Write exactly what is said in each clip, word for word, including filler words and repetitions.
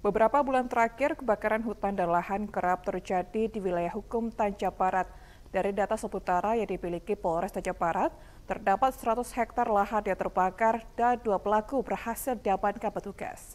Beberapa bulan terakhir, kebakaran hutan dan lahan kerap terjadi di wilayah hukum Tanjab Barat. Dari data sementara yang dimiliki Polres Tanjab Barat, terdapat seratus hektar lahan yang terbakar dan dua pelaku berhasil diamankan petugas.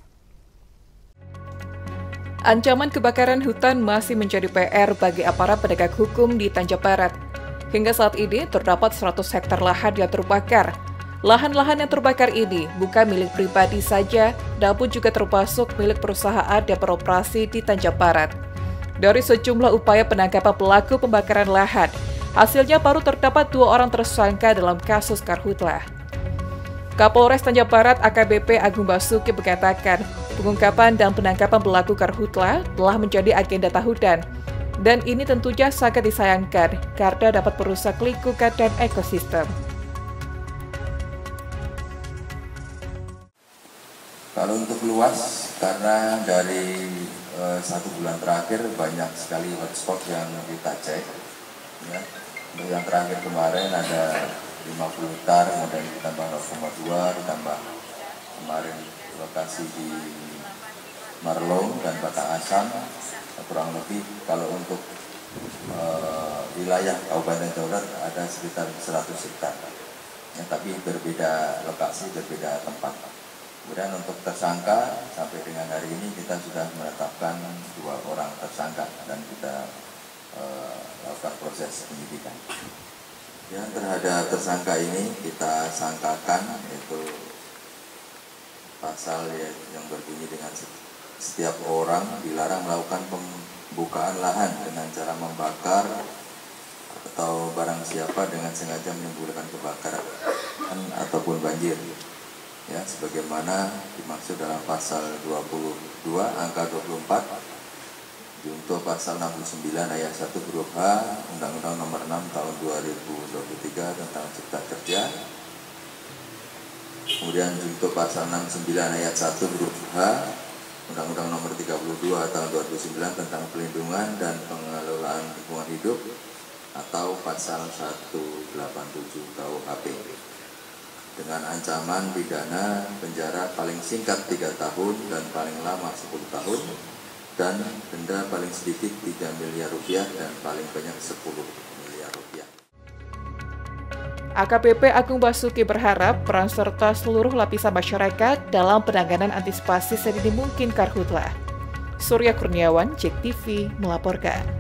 Ancaman kebakaran hutan masih menjadi P R bagi aparat penegak hukum di Tanjab Barat. Hingga saat ini, terdapat seratus hektar lahan yang terbakar. Lahan-lahan yang terbakar ini bukan milik pribadi saja, namun juga termasuk milik perusahaan yang beroperasi di Tanjab Barat. Dari sejumlah upaya penangkapan pelaku pembakaran lahan, hasilnya baru terdapat dua orang tersangka dalam kasus karhutlah. Kapolres Tanjab Barat A K B P Agung Basuki mengatakan, pengungkapan dan penangkapan pelaku karhutlah telah menjadi agenda tahunan. Dan ini tentunya sangat disayangkan karena dapat merusak lingkungan dan ekosistem. Kalau untuk luas, karena dari e, satu bulan terakhir banyak sekali hotspot yang kita cek. Ya. Untuk yang terakhir kemarin ada lima puluh hektar, kemudian ditambah nol koma dua, ditambah kemarin lokasi di Marlong dan Bata Asam, kurang lebih kalau untuk e, wilayah Kabupaten Jawa Barat ada sekitar seratus hektar. Ya, tapi berbeda lokasi, berbeda tempat. Kemudian untuk tersangka, sampai dengan hari ini kita sudah menetapkan dua orang tersangka dan kita uh, lakukan proses penyidikan. Ya, terhadap tersangka ini kita sangkakan yaitu pasal yang berbunyi dengan setiap orang dilarang melakukan pembukaan lahan dengan cara membakar atau barang siapa dengan sengaja menimbulkan kebakaran ataupun banjir. Ya, sebagaimana dimaksud dalam pasal dua puluh dua angka dua puluh empat junto pasal enam puluh sembilan ayat satu huruf H Undang-Undang Nomor enam Tahun dua ribu dua puluh tiga tentang Cipta Kerja. Kemudian junto pasal enam puluh sembilan ayat satu huruf H Undang-Undang Nomor tiga puluh dua Tahun dua ribu sembilan tentang Pelindungan dan Pengelolaan Lingkungan Hidup atau pasal seratus delapan puluh tujuh K U H P. Dengan ancaman pidana penjara paling singkat tiga tahun dan paling lama sepuluh tahun, dan denda paling sedikit tiga miliar rupiah dan paling banyak sepuluh miliar rupiah. A K B P Agung Basuki berharap peran serta seluruh lapisan masyarakat dalam penanganan antisipasi sedini mungkin karhutlah. Surya Kurniawan, J E K T V, melaporkan.